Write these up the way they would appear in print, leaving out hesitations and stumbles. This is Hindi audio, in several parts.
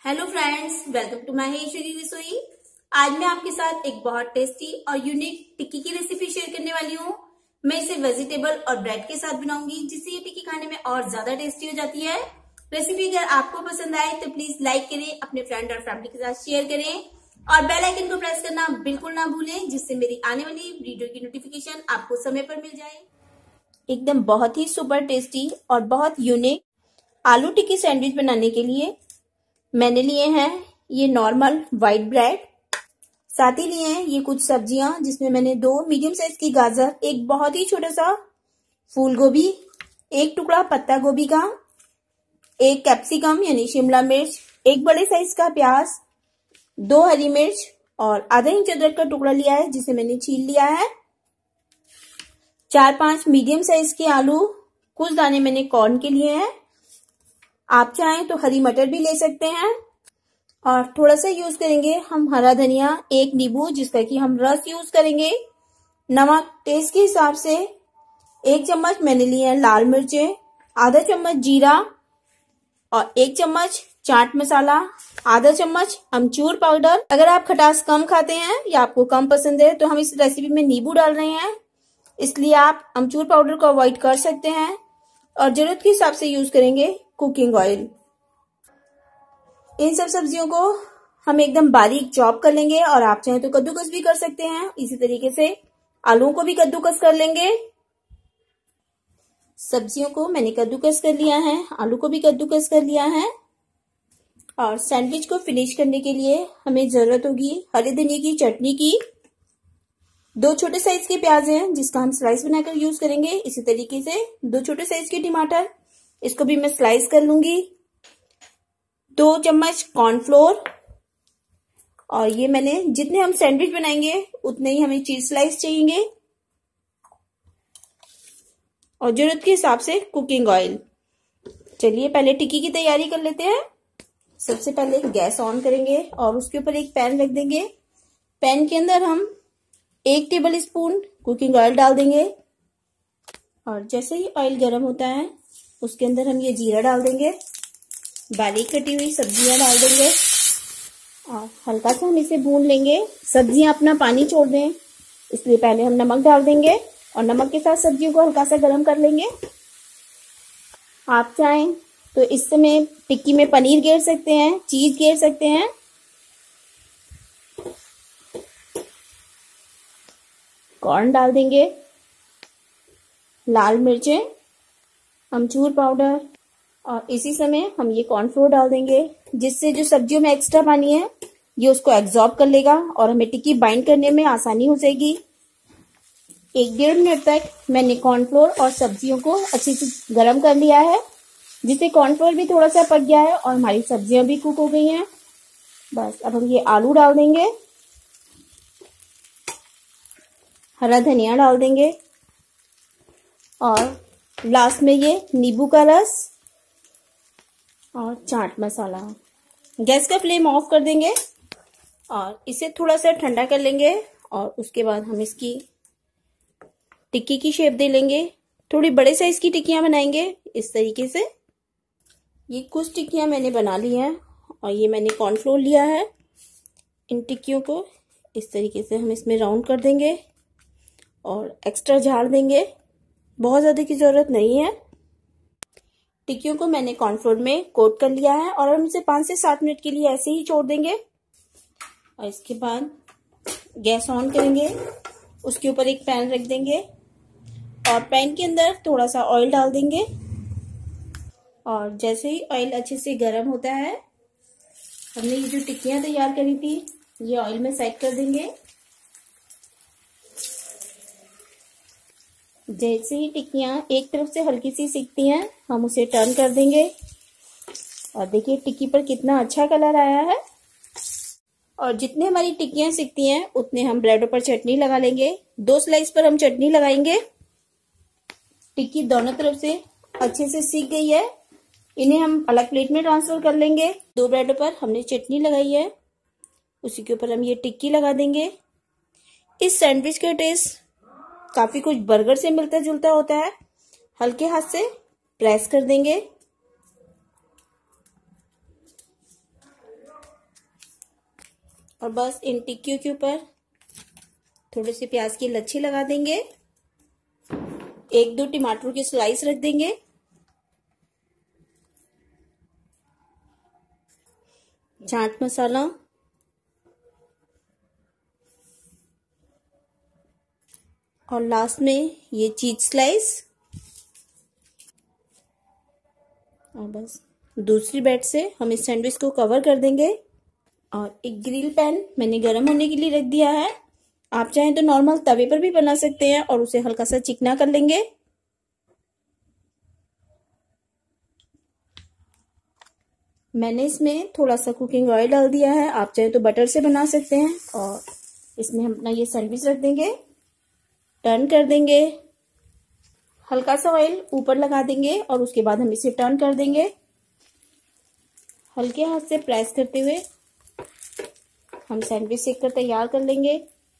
Hello friends, welcome to my हेश्वरी रसोई। आज मैं आपके साथ एक बहुत टेस्टी और यूनिक टिक्की की रेसिपी शेयर करने वाली हूँ। मैं इसे वेजिटेबल और ब्रेड के साथ बनाऊंगी, जिससे ये टिक्की खाने में और ज्यादा टेस्टी हो जाती है। रेसिपी अगर आपको पसंद आए तो प्लीज लाइक करें, अपने फ्रेंड और फैमिली के साथ शेयर करें और बेल आइकन को प्रेस करना बिल्कुल ना भूलें, जिससे मेरी आने वाली वीडियो की नोटिफिकेशन आपको समय पर मिल जाए। एकदम बहुत ही सुपर टेस्टी और बहुत यूनिक आलू टिक्की सैंडविच बनाने के लिए मैंने लिए हैं ये नॉर्मल व्हाइट ब्रेड, साथ ही लिए हैं ये कुछ सब्जियां, जिसमें मैंने 2 मीडियम साइज की गाजर, एक बहुत ही छोटा सा फूल गोभी, एक टुकड़ा पत्ता गोभी का, एक कैप्सिकम यानी शिमला मिर्च, एक बड़े साइज का प्याज, 2 हरी मिर्च और आधा इंच अदरक का टुकड़ा लिया है जिसे मैंने छील लिया है। 4-5 मीडियम साइज के आलू, कुछ दाने मैंने कॉर्न के लिए हैं। आप चाहें तो हरी मटर भी ले सकते हैं। और थोड़ा सा यूज करेंगे हम हरा धनिया, एक नींबू जिसका कि हम रस यूज करेंगे। नमक टेस्ट के हिसाब से, 1 चम्मच मैंने लिए हैं लाल मिर्चें, आधा चम्मच जीरा और 1 चम्मच चाट मसाला, आधा चम्मच अमचूर पाउडर। अगर आप खटास कम खाते हैं या आपको कम पसंद है तो हम इस रेसिपी में नींबू डाल रहे हैं, इसलिए आप अमचूर पाउडर को अवॉइड कर सकते हैं। और जरूरत के हिसाब से यूज करेंगे कुकिंग ऑयल। इन सब सब्जियों को हम एकदम बारीक चॉप कर लेंगे और आप चाहें तो कद्दूकस भी कर सकते हैं। इसी तरीके से आलूओं को भी कद्दूकस कर लेंगे। सब्जियों को मैंने कद्दूकस कर लिया है, आलू को भी कद्दूकस कर लिया है। और सैंडविच को फिनिश करने के लिए हमें जरूरत होगी हरे धनिया की चटनी की। 2 छोटे साइज के प्याज हैं जिसका हम स्लाइस बनाकर यूज करेंगे। इसी तरीके से 2 छोटे साइज के टमाटर, इसको भी मैं स्लाइस कर लूंगी। 2 चम्मच कॉर्नफ्लोर, और ये मैंने जितने हम सैंडविच बनाएंगे उतने ही हमें चीज स्लाइस चाहिए। और जरूरत के हिसाब से कुकिंग ऑयल। चलिए पहले टिक्की की तैयारी कर लेते हैं। सबसे पहले गैस ऑन करेंगे और उसके ऊपर एक पैन रख देंगे। पैन के अंदर हम 1 टेबल स्पून कुकिंग ऑयल डाल देंगे। और जैसे ही ऑयल गर्म होता है उसके अंदर हम ये जीरा डाल देंगे, बारीक कटी हुई सब्जियां डाल देंगे और हल्का सा हम इसे भून लेंगे। सब्जियां अपना पानी छोड़ दें, इसलिए पहले हम नमक डाल देंगे और नमक के साथ सब्जियों को हल्का सा गर्म कर लेंगे। आप चाहें तो इस समय टिक्की में पनीर घेर सकते हैं, चीज घेर सकते हैं। कॉर्न डाल देंगे, लाल मिर्चें, अमचूर पाउडर और इसी समय हम ये कॉर्नफ्लोर डाल देंगे, जिससे जो सब्जियों में एक्स्ट्रा पानी है ये उसको एब्जॉर्ब कर लेगा और हमें टिक्की बाइंड करने में आसानी हो जाएगी। 1-1.5 मिनट तक मैंने कॉर्नफ्लोर और सब्जियों को अच्छे से गर्म कर लिया है, जिससे कॉर्नफ्लोर भी थोड़ा सा पक गया है और हमारी सब्जियां भी कुक हो गई हैं। बस अब हम ये आलू डाल देंगे, हरा धनिया डाल देंगे और लास्ट में ये नींबू का रस और चाट मसाला। गैस का फ्लेम ऑफ कर देंगे और इसे थोड़ा सा ठंडा कर लेंगे और उसके बाद हम इसकी टिक्की की शेप दे लेंगे। थोड़ी बड़े साइज की टिक्कियां बनाएंगे इस तरीके से। ये कुछ टिक्कियां मैंने बना ली हैं और ये मैंने कॉर्नफ्लोर लिया है। इन टिक्कियों को इस तरीके से हम इसमें राउंड कर देंगे और एक्स्ट्रा झाड़ देंगे, बहुत ज्यादा की जरूरत नहीं है। टिक्कियों को मैंने कॉर्नफ्लोर में कोट कर लिया है और हम इसे 5 से 7 मिनट के लिए ऐसे ही छोड़ देंगे। और इसके बाद गैस ऑन करेंगे, उसके ऊपर एक पैन रख देंगे और पैन के अंदर थोड़ा सा ऑयल डाल देंगे। और जैसे ही ऑयल अच्छे से गर्म होता है, हमने ये जो टिक्कियां तैयार करी थी ये ऑयल में सेट कर देंगे। जैसे ही टिक्कियां एक तरफ से हल्की सी सिकती हैं, हम उसे टर्न कर देंगे और देखिए टिक्की पर कितना अच्छा कलर आया है। और जितने हमारी टिक्कियां सिकती हैं उतने हम ब्रेडों पर चटनी लगा लेंगे। 2 स्लाइस पर हम चटनी लगाएंगे। टिक्की दोनों तरफ से अच्छे से सिक गई है, इन्हें हम अलग प्लेट में ट्रांसफर कर लेंगे। 2 ब्रेडों पर हमने चटनी लगाई है, उसी के ऊपर हम ये टिक्की लगा देंगे। इस सैंडविच का टेस्ट काफी कुछ बर्गर से मिलता जुलता होता है। हल्के हाथ से प्रेस कर देंगे और बस इन टिक्कियों के ऊपर थोड़े से प्याज की लच्छी लगा देंगे, एक दो टमाटर की स्लाइस रख देंगे, चाट मसाला और लास्ट में ये चीज स्लाइस। और बस दूसरी बेड से हम इस सैंडविच को कवर कर देंगे। और एक ग्रिल पैन मैंने गरम होने के लिए रख दिया है। आप चाहें तो नॉर्मल तवे पर भी बना सकते हैं और उसे हल्का सा चिकना कर लेंगे। मैंने इसमें थोड़ा सा कुकिंग ऑयल डाल दिया है, आप चाहे तो बटर से बना सकते हैं। और इसमें हम अपना ये सैंडविच रख देंगे, टर्न कर देंगे, हल्का सा ऑयल ऊपर लगा देंगे और उसके बाद हम इसे टर्न कर देंगे। हल्के हाथ से प्रेस करते हुए हम सैंडविच सेक कर तैयार कर लेंगे।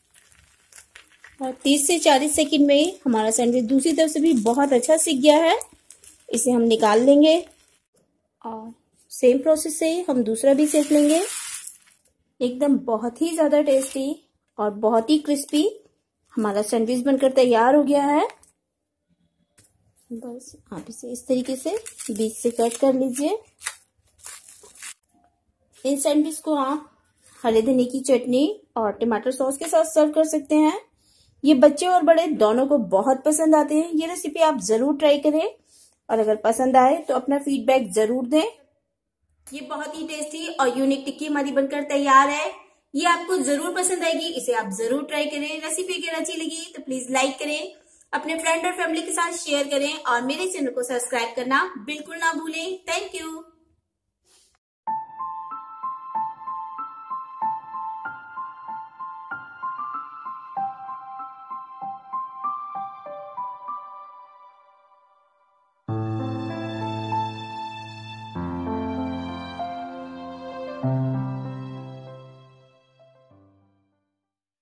और 30 से 40 सेकंड में ही हमारा सैंडविच दूसरी तरफ से भी बहुत अच्छा सिक गया है। इसे हम निकाल लेंगे और सेम प्रोसेस से हम दूसरा भी सेक लेंगे। एकदम बहुत ही ज़्यादा टेस्टी और बहुत ही क्रिस्पी हमारा सैंडविच बनकर तैयार हो गया है। बस आप इसे इस तरीके से बीच से कट कर लीजिए। इन सैंडविच को आप हरे धनिए की चटनी और टमाटर सॉस के साथ सर्व कर सकते हैं। ये बच्चे और बड़े दोनों को बहुत पसंद आते हैं। ये रेसिपी आप जरूर ट्राई करें और अगर पसंद आए तो अपना फीडबैक जरूर दें। ये बहुत ही टेस्टी और यूनिक टिक्की हमारी बनकर तैयार है। ये आपको जरूर पसंद आएगी, इसे आप जरूर ट्राई करें। रेसिपी अगर अच्छी लगी तो प्लीज लाइक करें, अपने फ्रेंड और फैमिली के साथ शेयर करें और मेरे चैनल को सब्सक्राइब करना बिल्कुल ना भूलें। Thank you.